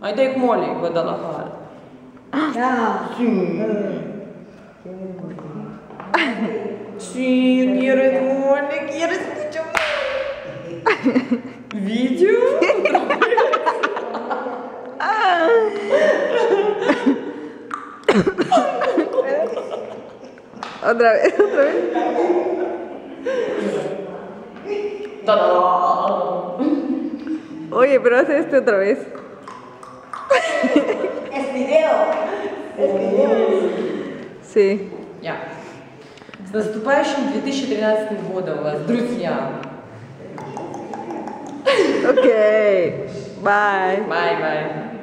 Айда к Молли, Гвадалахара. Sí, quieres Molly, quieres mucho más. ¿Vídeo? Otra vez, otra vez. ¡Tada! Oye, pero haz este otra vez. Es video. Es video. Sí. Я. С наступающим 2013 годом вас, друзья! Ok. Bye. Bye, bye.